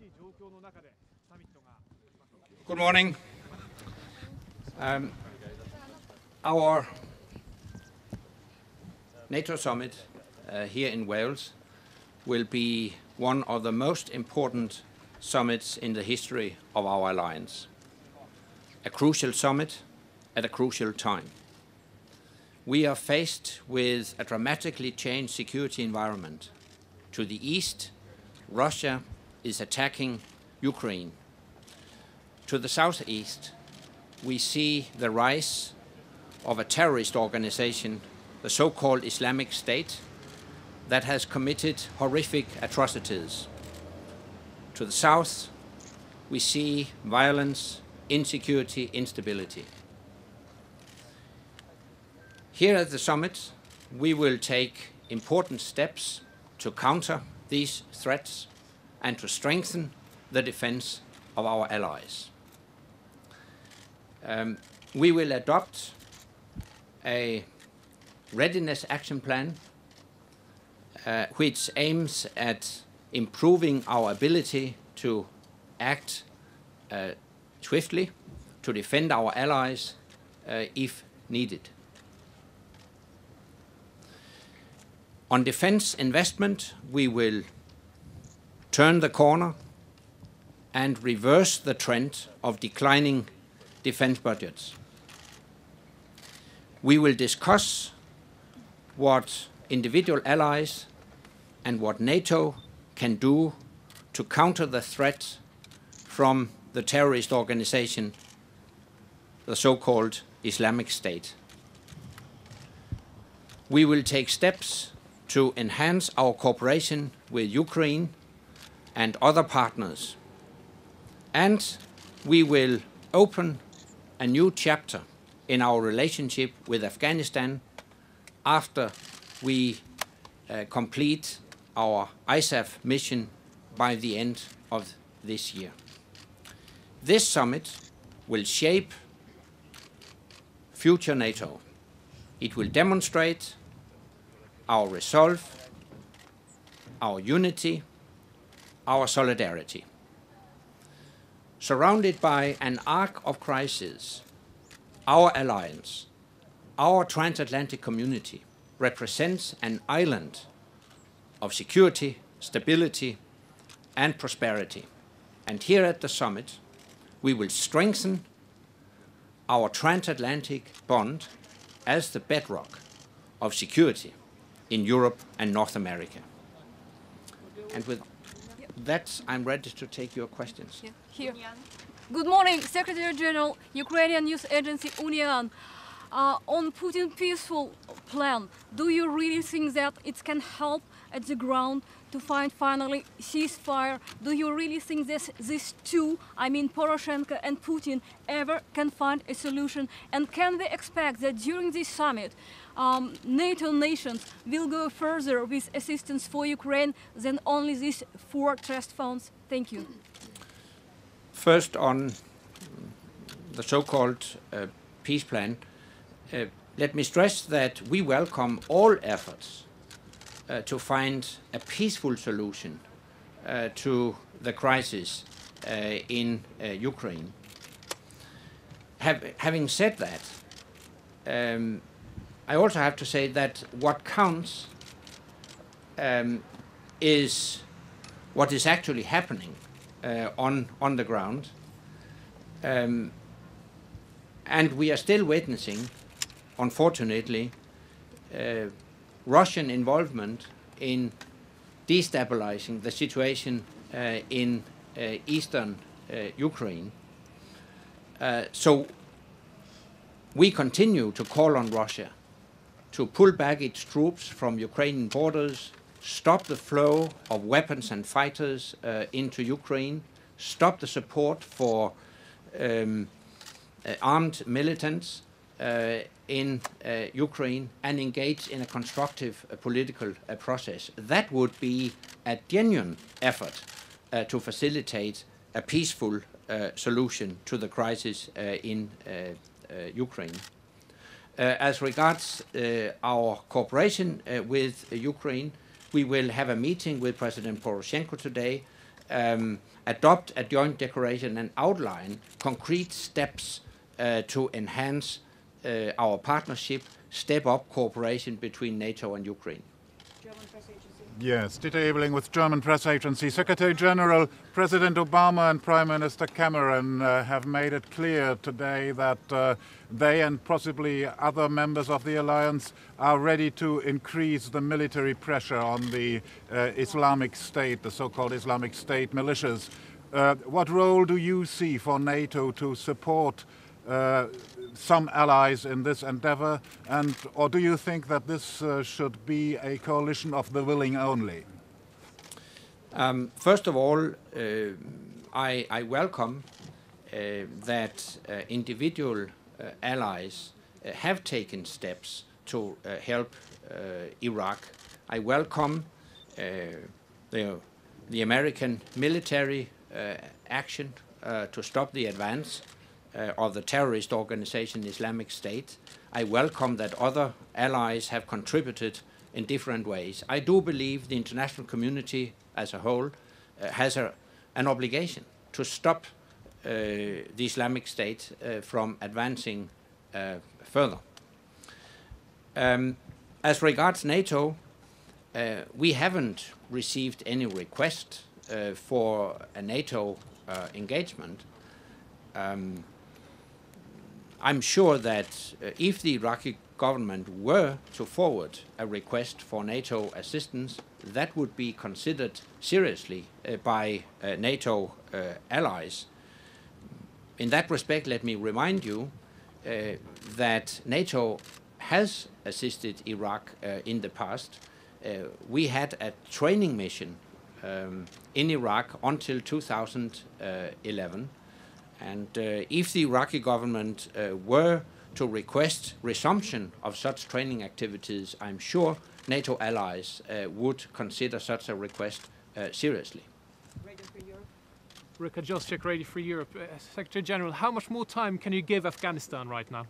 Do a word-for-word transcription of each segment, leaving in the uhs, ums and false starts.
Good morning. Um, our NATO summit uh, here in Wales will be one of the most important summits in the history of our alliance. A crucial summit at a crucial time. We are faced with a dramatically changed security environment. To the east, Russia is attacking Ukraine. To the southeast, we see the rise of a terrorist organization, the so-called Islamic State, that has committed horrific atrocities. To the south, we see violence, insecurity, instability. Here at the summit, we will take important steps to counter these threats and to strengthen the defense of our allies. Um, we will adopt a readiness action plan uh, which aims at improving our ability to act uh, swiftly, to defend our allies uh, if needed. On defense investment, we will turn the corner and reverse the trend of declining defense budgets. We will discuss what individual allies and what NATO can do to counter the threat from the terrorist organization, the so-called Islamic State. We will take steps to enhance our cooperation with Ukraine and other partners. And we will open a new chapter in our relationship with Afghanistan after we uh, complete our I S A F mission by the end of this year. This summit will shape future NATO. It will demonstrate our resolve, our unity, our solidarity. Surrounded by an arc of crisis, our alliance, our transatlantic community represents an island of security, stability, and prosperity. And here at the summit, we will strengthen our transatlantic bond as the bedrock of security in Europe and North America. And with that, I'm ready to take your questions. Yeah, here. Good morning, Secretary General, Ukrainian news agency Union. Uh, on Putin's peaceful plan, do you really think that it can help at the ground to find finally ceasefire? Do you really think that these two, I mean Poroshenko and Putin, ever can find a solution? And can we expect that during this summit, um, NATO nations will go further with assistance for Ukraine than only these four trust funds? Thank you. First, on the so-called uh, peace plan, uh, let me stress that we welcome all efforts uh, to find a peaceful solution uh, to the crisis uh, in uh, Ukraine. Have, having said that, um, I also have to say that what counts um, is what is actually happening uh, on, on the ground. Um, and we are still witnessing, unfortunately, uh, Russian involvement in destabilizing the situation uh, in uh, eastern uh, Ukraine. Uh, so we continue to call on Russia to pull back its troops from Ukrainian borders, stop the flow of weapons and fighters uh, into Ukraine, stop the support for um, uh, armed militants uh, in uh, Ukraine, and engage in a constructive uh, political uh, process. That would be a genuine effort uh, to facilitate a peaceful uh, solution to the crisis uh, in uh, uh, Ukraine. Uh, as regards uh, our cooperation uh, with uh, Ukraine, we will have a meeting with President Poroshenko today um, adopt a joint declaration and outline concrete steps uh, to enhance uh, our partnership, step up cooperation between NATO and Ukraine. Yes, Dieter Ebeling with German Press Agency. Secretary General, President Obama and Prime Minister Cameron uh, have made it clear today that uh, they and possibly other members of the alliance are ready to increase the military pressure on the uh, Islamic State, the so-called Islamic State militias. Uh, what role do you see for NATO to support uh, some allies in this endeavor, and or do you think that this uh, should be a coalition of the willing only? Um, first of all, uh, I, I welcome uh, that uh, individual uh, allies uh, have taken steps to uh, help uh, Iraq. I welcome uh, the, the American military uh, action uh, to stop the advance Uh, of the terrorist organization Islamic State. I welcome that other allies have contributed in different ways. I do believe the international community as a whole uh, has a, an obligation to stop uh, the Islamic State uh, from advancing uh, further. Um, as regards NATO, uh, we haven't received any request uh, for a NATO uh, engagement. Um, I'm sure that uh, if the Iraqi government were to forward a request for NATO assistance, that would be considered seriously uh, by uh, NATO uh, allies. In that respect, let me remind you uh, that NATO has assisted Iraq uh, in the past. Uh, we had a training mission um, in Iraq until two thousand eleven. And uh, if the Iraqi government uh, were to request resumption of such training activities, I'm sure NATO allies uh, would consider such a request uh, seriously. Rika Josczyk, Radio Free Europe. Uh, Secretary General, how much more time can you give Afghanistan right now?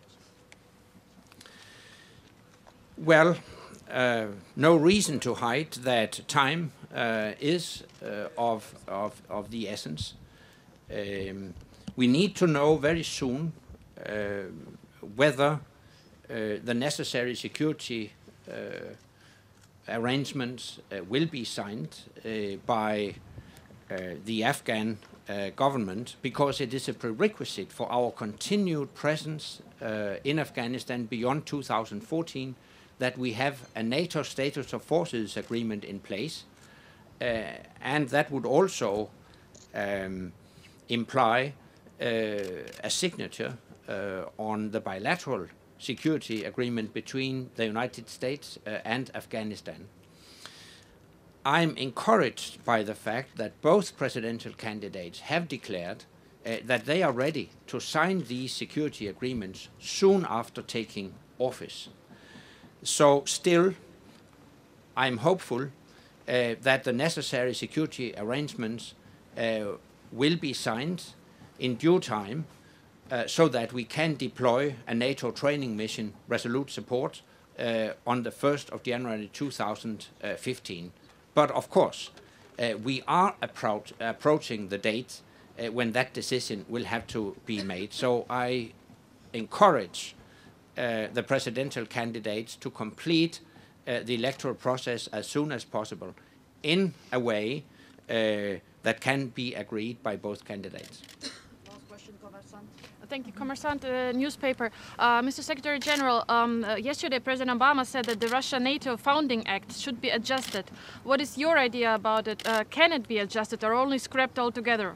Well, uh, no reason to hide that time uh, is uh, of, of, of the essence. Um, We need to know very soon uh, whether uh, the necessary security uh, arrangements uh, will be signed uh, by uh, the Afghan uh, government, because it is a prerequisite for our continued presence uh, in Afghanistan beyond two thousand fourteen that we have a NATO status of forces agreement in place, uh, and that would also um, imply Uh, a signature uh, on the bilateral security agreement between the United States uh, and Afghanistan. I'm encouraged by the fact that both presidential candidates have declared uh, that they are ready to sign these security agreements soon after taking office. So still, I'm hopeful uh, that the necessary security arrangements uh, will be signed in due time, uh, so that we can deploy a NATO training mission, Resolute Support, uh, on the first of January two thousand fifteen. But of course, uh, we are appro approaching the date uh, when that decision will have to be made. So I encourage uh, the presidential candidates to complete uh, the electoral process as soon as possible in a way uh, that can be agreed by both candidates. Thank you, Kommersant uh, newspaper. Uh, Mister Secretary General, um, uh, yesterday President Obama said that the Russia-NATO Founding Act should be adjusted. What is your idea about it? Uh, can it be adjusted or only scrapped altogether?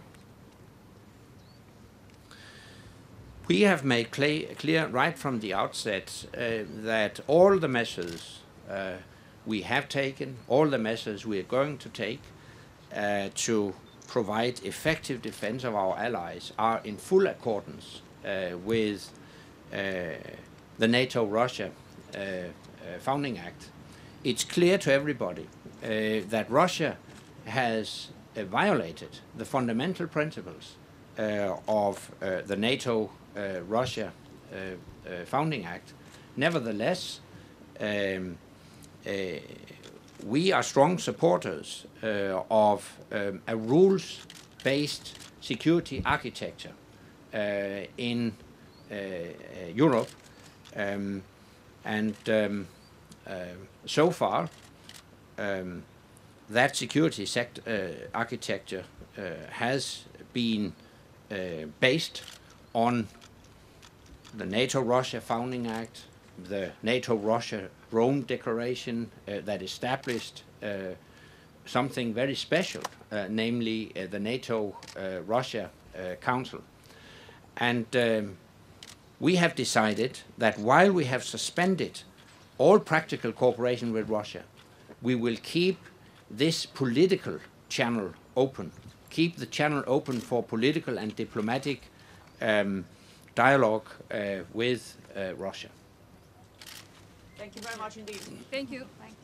We have made clear right from the outset uh, that all the measures uh, we have taken, all the measures we are going to take uh, to provide effective defense of our allies are in full accordance uh, with uh, the NATO-Russia uh, uh, Founding Act. It's clear to everybody uh, that Russia has uh, violated the fundamental principles uh, of uh, the NATO-Russia uh, uh, Founding Act. Nevertheless, um, uh, we are strong supporters uh, of um, a rules-based security architecture uh, in uh, Europe, um, and um, uh, so far um, that security sect uh, architecture uh, has been uh, based on the NATO-Russia Founding Act, the NATO-Russia Rome Declaration uh, that established uh, something very special, uh, namely uh, the NATO-Russia uh, uh, Council. And um, we have decided that while we have suspended all practical cooperation with Russia, we will keep this political channel open, keep the channel open for political and diplomatic um, dialogue uh, with uh, Russia. Thank you very much indeed. Thank you.